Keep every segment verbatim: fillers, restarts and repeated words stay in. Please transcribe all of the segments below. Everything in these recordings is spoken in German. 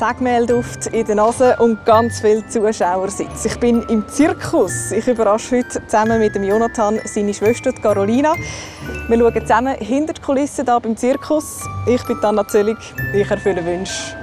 Sägemehlduft in der Nase und ganz viele Zuschauersitze. Ich bin im Zirkus. Ich überrasche heute zusammen mit dem Jonathan seine Schwester Carolina. Wir schauen zusammen hinter die Kulissen hier beim Zirkus. Ich bin Anna Zöllig. Ich erfülle Wünsche.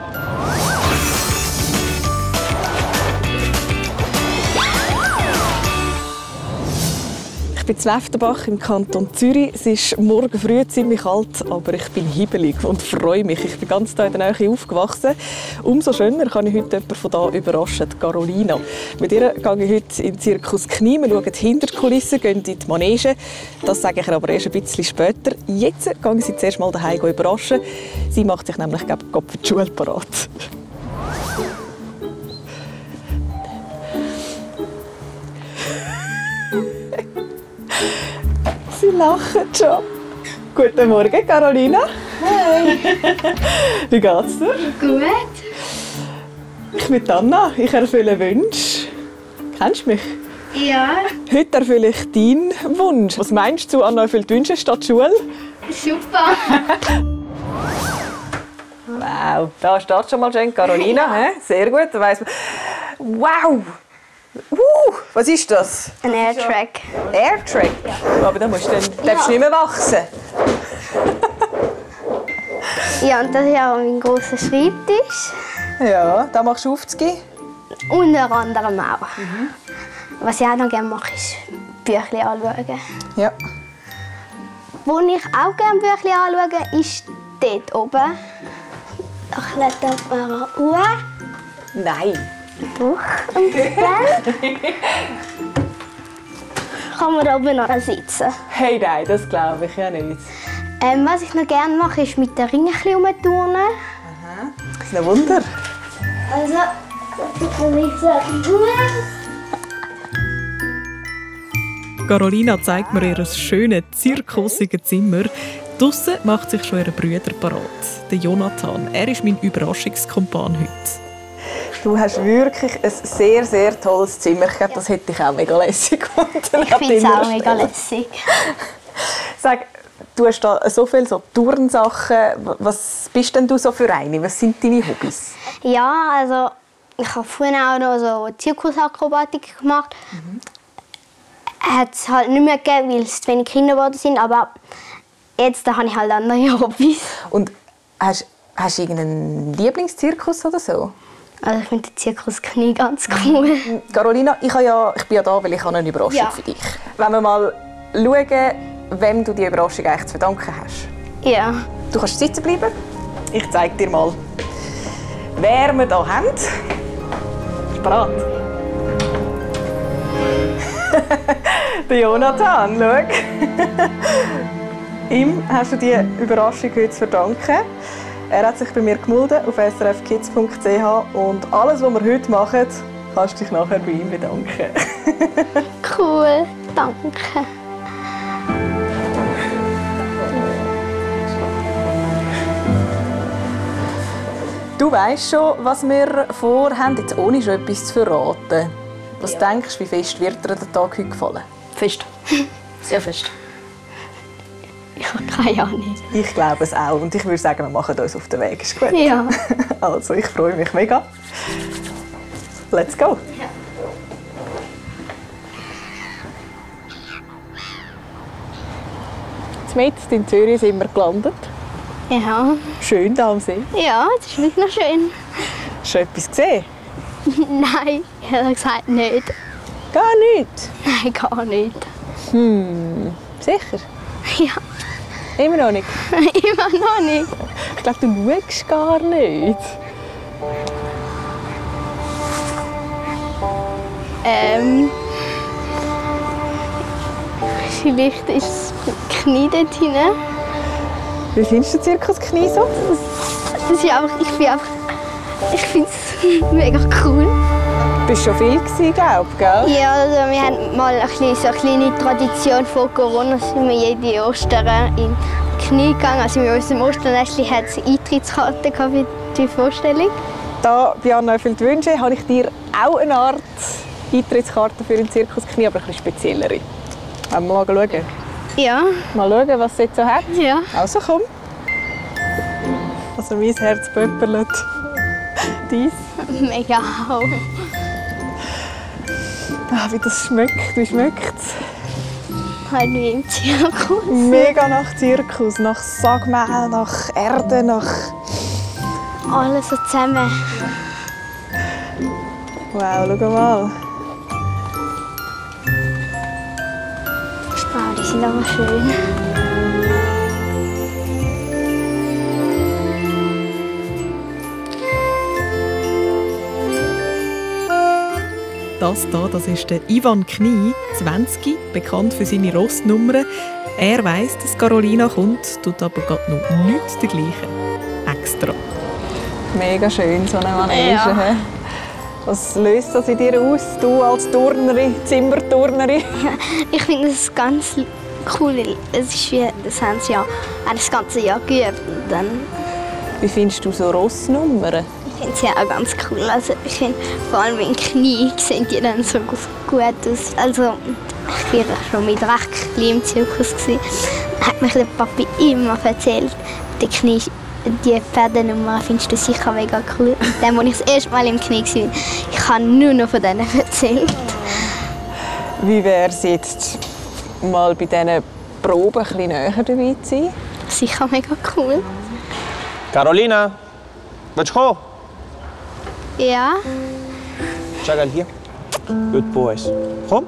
Ich bin in Leftenbach im Kanton Zürich. Es ist morgen früh ziemlich kalt, aber ich bin hibbelig und freue mich. Ich bin ganz hier in der Nähe aufgewachsen. Umso schöner kann ich heute jemanden von hier überraschen, Carolina. Mit ihr gehe ich heute in den Zirkus Knie. Wir schauen hinter die Kulissen, gehen in die Manege. Das sage ich ihr aber erst ein bisschen später. Jetzt gehe ich sie zuerst mal daheim überraschen. Sie macht sich nämlich gerade für die Schule parat. Sie lachen schon. Guten Morgen, Carolina. Hey. Wie geht's dir? Gut. Ich bin Anna. Ich erfülle Wünsche. Kennst du mich? Ja. Heute erfülle ich deinen Wunsch. Was meinst du, Anna erfüllt Wünsche statt Schule? Super. Wow, da steht schon mal schön Carolina. Ja. Sehr gut. Da weiss man. Wow! Uh, was ist das? Ein Airtrack. Airtrack? Ja. Aber da musst du dann, ja. darfst du nicht mehr wachsen. Ja, und das ist auch mein grosser Schreibtisch. Ja, da machst du aufzugehen. Unter anderem auch. Mhm. Was ich auch noch gerne mache, ist Bücher anschauen. Ja. Wo ich auch gerne Bücher anschaue, ist dort oben. Ich kletter mal hoch. Nein. Doch. Und dann kann man da oben noch sitzen. Hey, nein, das glaube ich ja nicht. Ähm, was ich noch gerne mache, ist mit den Ringen umturnen. Aha, das ist ein Wunder. Also, kann ich sagen. Carolina zeigt mir ihr schönes, zirkusiges Zimmer. Draussen macht sich schon ihr Bruder parat, der Jonathan. Er ist mein Überraschungskumpan heute. Du hast wirklich ein sehr, sehr tolles Zimmer. Ich glaube, das hätte ich auch mega lässig gefunden. Ich finde es auch mega lässig. Sag, du hast da so viele so Turnsachen. Was bist denn du so für eine? Was sind deine Hobbys? Ja, also ich habe früher auch noch so Zirkusakrobatik gemacht. Mhm. Hat es halt nicht mehr gegeben, weil es zu wenig Kinder geworden sind. Aber jetzt da habe ich halt andere Hobbys. Und hast, hast du irgendeinen Lieblingszirkus oder so? Also ich finde den Zirkus Knie ganz cool. Carolina, ich, ja, ich bin ja da, weil ich eine Überraschung ja. für dich. Wenn wir mal schauen, wem du die Überraschung eigentlich zu verdanken hast. Ja. Du kannst sitzen bleiben. Ich zeige dir mal, wer wir hier haben. Bist du bereit? Der Jonathan, schau. Ihm hast du diese Überraschung heute zu verdanken. Er hat sich bei mir gemeldet auf s r f kids punkt c h und alles, was wir heute machen, kannst du dich nachher bei ihm bedanken. Cool, danke. Du weißt schon, was wir vorhaben, jetzt ohne schon etwas zu verraten. Was ja. denkst du, wie fest wird dir der Tag heute gefallen? Fest. Sehr fest. Ich habe keine Ahnung. Ich glaube es auch. Und ich würde sagen, wir machen uns auf den Weg. Ist gut? Ja. Also, ich freue mich mega. Let's go! Ja. Mitten in Zürich sind wir gelandet. Ja. Schön hier am See. Ja, das ist wirklich noch schön. Hast du etwas gesehen? Nein, ehrlich gesagt nicht. Gar nicht? Nein, gar nicht. Hm, sicher? Ja. Immer noch nicht? Immer noch nicht. Ich glaube, du schaust gar nicht. Ähm. Vielleicht ist das Knie dort hinten. Wie findest du den Zirkus Knie so? Das ist einfach, ich bin einfach, ich finde es mega cool. Du warst schon viel, glaube ich, gell? Ja, also wir haben mal eine kleine, so eine kleine Tradition vor Corona, sind wir jede Ostern in Knie gegangen. Also in unserem Osternestchen hat es Eintrittskarte für die Vorstellung. Da bei Anna erfüllt Wünsche habe ich dir auch eine Art Eintrittskarte für den Zirkus Knie, aber ein bisschen speziellere. Wollen wir mal schauen? Ja. Mal schauen, was es jetzt so hat? Ja. Also komm. Also mein Herz pöpperlet. dies? Mega auch. Ah, wie das schmeckt, wie schmeckt es? Halt wie im Zirkus. Mega nach Zirkus, nach Sagmehl, nach Erde, nach... Alles so zusammen. Wow, schau mal. Wow, die sind aber schön. Das hier, das ist der Ivan Knie, zwanzig, bekannt für seine Rossnummern. Er weiss, dass Carolina kommt, tut aber gerade noch nichts dergleichen. Extra. Mega schön, so eine Manege. Ja. Was löst das in dir aus, du als Turnerin, Zimmerturnerin? Ich finde das ganz cool. Es ist wie, das haben sie ja das ganze Jahr geübt. Und dann Wie findest du so Rossnummern? Ich finde sie auch ganz cool. Also ich finde, vor allem in den Knien sehen die dann so gut aus. Also ich war schon mit recht klein im Zirkus. Da hat mich der Papi immer erzählt, die Knie, die Pferdenummer findest du sicher mega cool. Und dann, als ich das erste Mal im Knie war, ich habe nur noch von denen erzählt. Wie wäre es jetzt, mal bei diesen Proben ein bisschen näher dabei zu sein? Sicher mega cool. Carolina, willst du kommen? Ja. Schau hier. Good boys. Komm.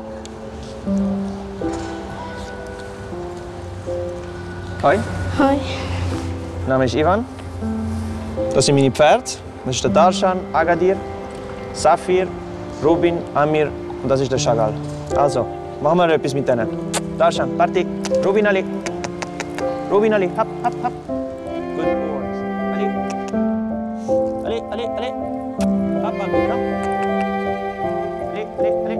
Hoi. Hoi. Mein Name ist Ivan. Das sind meine Pferde. Das ist der Darshan, Agadir, Safir, Rubin, Amir und das ist der Chagall. Also, machen wir etwas mit denen. Darshan, Party. Rubin, Ali. Rubin, Ali. Hab, hab, hab. Good boys. Ali. Ali, Ali, Ali. Hab, Amir, hab. Ali, Ali, Ali.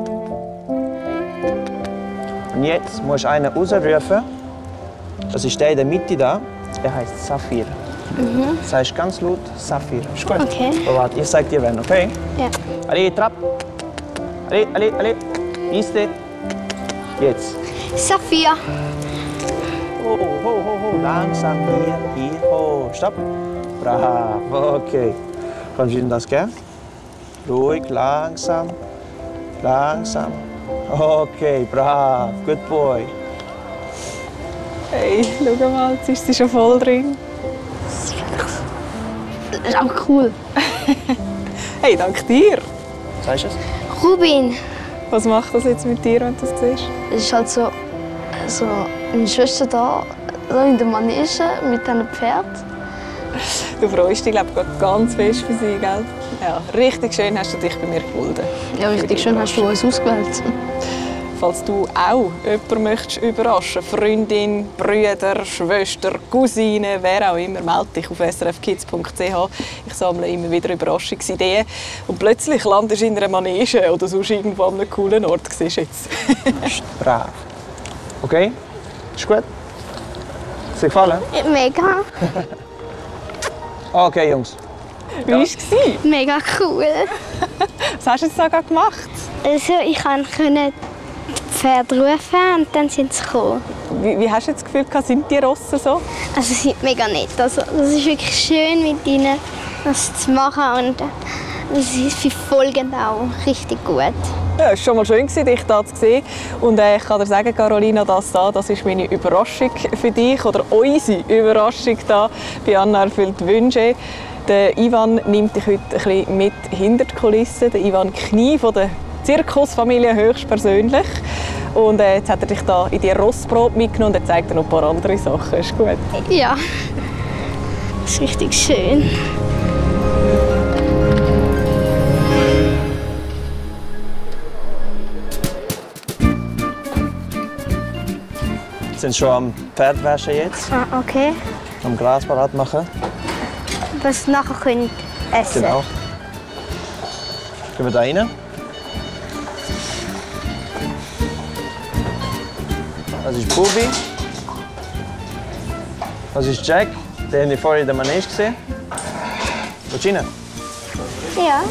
Und jetzt musst du einen rausrufen. Das ist der in der Mitte da. Der heißt Safir. Mhm. Das heißt ganz laut Safir. Ist gut? Okay. So, warte, ich sag dir wann, okay? Ja. Ali, Trab. Ali, Ali, Ali. Liste. Jetzt. Safia. Ho, ho, ho, ho. Langsam hier, hier, ho. Stopp. Bravo, okay. Kannst du Ihnen das geben? Ruhig, langsam. Langsam. Okay, brav. Good boy. Hey, schau mal, jetzt ist sie schon voll drin. Das ist auch cool. Hey, dank dir. Sagst du es? Rubin. Was macht das jetzt mit dir, wenn du das siehst? Es ist halt so, so meine Schwester da, da in der Manege mit einem Pferd. Du freust dich, glaube ich, ganz fest für sie, gell? Ja, richtig schön hast du dich bei mir gefunden. Ja, richtig schön hast du uns ausgewählt. Falls du auch jemanden möchtest überraschen, Freundin, Brüder, Schwester, Cousine, wer auch immer, melde dich auf s r f kids punkt c h. Ich sammle immer wieder Überraschungsideen. Und plötzlich landest du in einer Manege oder sonst irgendwo an einem coolen Ort. Siehst du jetzt. Brav. Okay? Ist gut? Hat es dir gefallen? Mega. Okay, Jungs. Wie war es? Mega cool. Was hast du jetzt sogar gemacht? Also ich konnte die Pferde rufen und dann sind sie gekommen. Wie, wie hast du jetzt das Gefühl, sind die Rosse so? Also sie sind mega nett. Also, das ist wirklich schön mit ihnen das zu machen und sie folgen auch richtig gut. Ja, es war schon mal schön, dich hier zu sehen. Und äh, ich kann dir sagen, Carolina, das, da, das ist meine Überraschung für dich oder unsere Überraschung hier bei Anna erfüllt Wünsche. Der Ivan nimmt dich heute ein bisschen mit hinter die Kulissen. Der Ivan Knie von der Zirkusfamilie höchstpersönlich. Und äh, jetzt hat er dich da in die Rossprobe mitgenommen und er zeigt dir noch ein paar andere Sachen. Ist gut? Ja, das ist richtig schön. Wir sind schon am Pferdwaschen jetzt. Ah, okay. Am Gras parat machen. Was sie nachher können essen. Genau. Gehen wir da rein. Das ist Bubi. Das ist Jack. Den habe ich vorhin in der Manege gesehen. Willst du rein? Ja.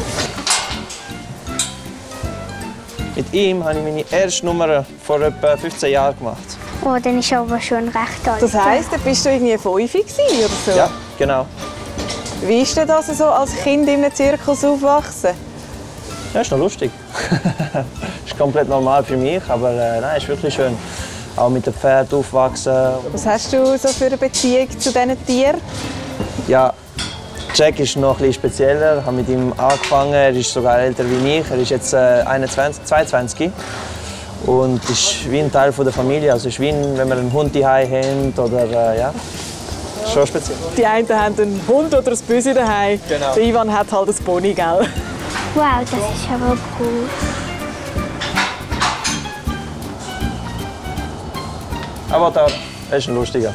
Mit ihm habe ich meine erste Nummer vor etwa fünfzehn Jahren gemacht. Oh, dann ist er aber schon recht alt. Das heisst, da bist du irgendwie fünf oder so? Ja, genau. Wie ist denn das so, als Kind in einem Zirkus aufwachsen? Ja, ist noch lustig. Ist komplett normal für mich, aber äh, nein, ist wirklich schön. Auch mit dem Pferd aufwachsen. Was hast du so für eine Beziehung zu diesen Tieren? Ja, Jack ist noch ein bisschen spezieller. Ich habe mit ihm angefangen. Er ist sogar älter wie ich. Er ist jetzt äh, einundzwanzig, zweiundzwanzig. Und ist wie ein Teil von der Familie. Also ist wie ein, wenn man einen Hund daheim hat oder äh, ja, schon speziell. Die einen haben einen Hund oder ein Büsi daheim. Genau. Der Ivan hat halt ein Pony, gell? Wow, das ist aber cool. Avatar, er ist ein lustiger.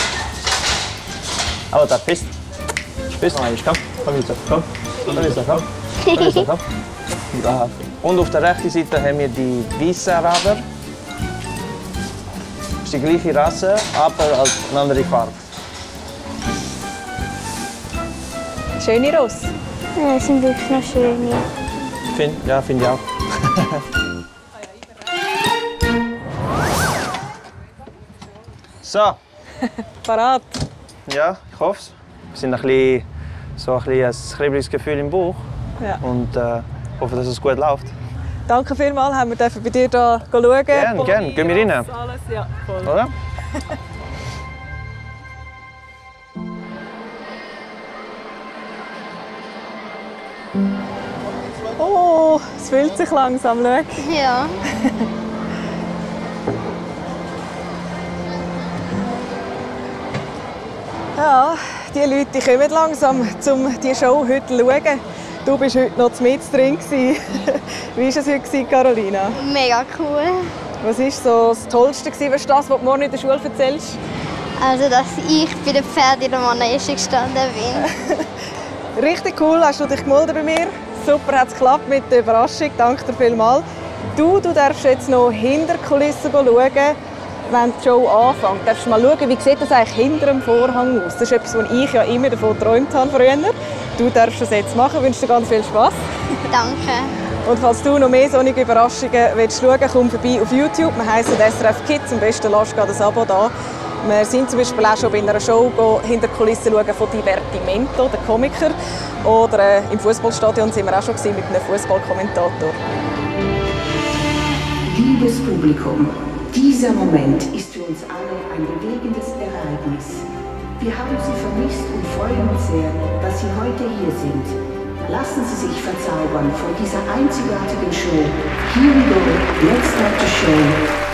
Avatar, pisst. Pisst noch einmal, komm. Komm jetzt, komm. Komm jetzt, komm. Komm jetzt, komm. Da. Und auf der rechten Seite haben wir die weißen Araber. Das ist die gleiche Rasse, aber als eine andere Farbe. Schöne Ross. Ja, das sind wirklich noch schöne. Find, ja, finde ich auch. So. Parat. Ja, ich hoffe es. Wir sind ein bisschen, so ein, bisschen ein kribbeliges Gefühl im Bauch. Ja. Und äh, hoffe, dass es gut läuft. Danke vielmals, haben wir dürfen bei dir hier schauen. Gerne, gerne. Gehen wir rein. Alles, ja, voll. Oder? Oh, es fühlt sich langsam. Schau. Ja. Ja, die Leute die kommen langsam, um diese Show heute zu schauen. Du warst heute noch mit drin. Wie war es heute, Carolina? Mega cool. Was war so das Tollste, was das, was du morgen in der Schule erzählst? Also, dass ich bei den Pferden in der Manege gestanden bin. Richtig cool, hast du dich gemeldet bei mir. Super, hat es geklappt mit der Überraschung. Danke dir vielmals. Du, du darfst jetzt noch hinter die Kulissen schauen, wenn die Show anfängt. Du darfst mal schauen, wie sieht das eigentlich hinter dem Vorhang aus. Das ist etwas, was ich ja immer davon geträumt habe früher. Du darfst das jetzt machen. Ich wünsche dir ganz viel Spaß. Danke. Und falls du noch mehr solche Überraschungen willst schauen willst, komm vorbei auf YouTube. Wir heißen S R F Kids. Am besten lass du ein Abo da. Wir sind zum Beispiel auch schon bei einer Show hinter die Kulissen schauen von Divertimento, der Komiker. Oder äh, im Fußballstadion sind wir auch schon mit einem Fußballkommentator. Liebes Publikum, dieser Moment ist für uns alle ein bewegendes Ereignis. Wir haben Sie vermisst und freuen uns sehr, dass Sie heute hier sind. Lassen Sie sich verzaubern von dieser einzigartigen Show. Here we go, let's start the show.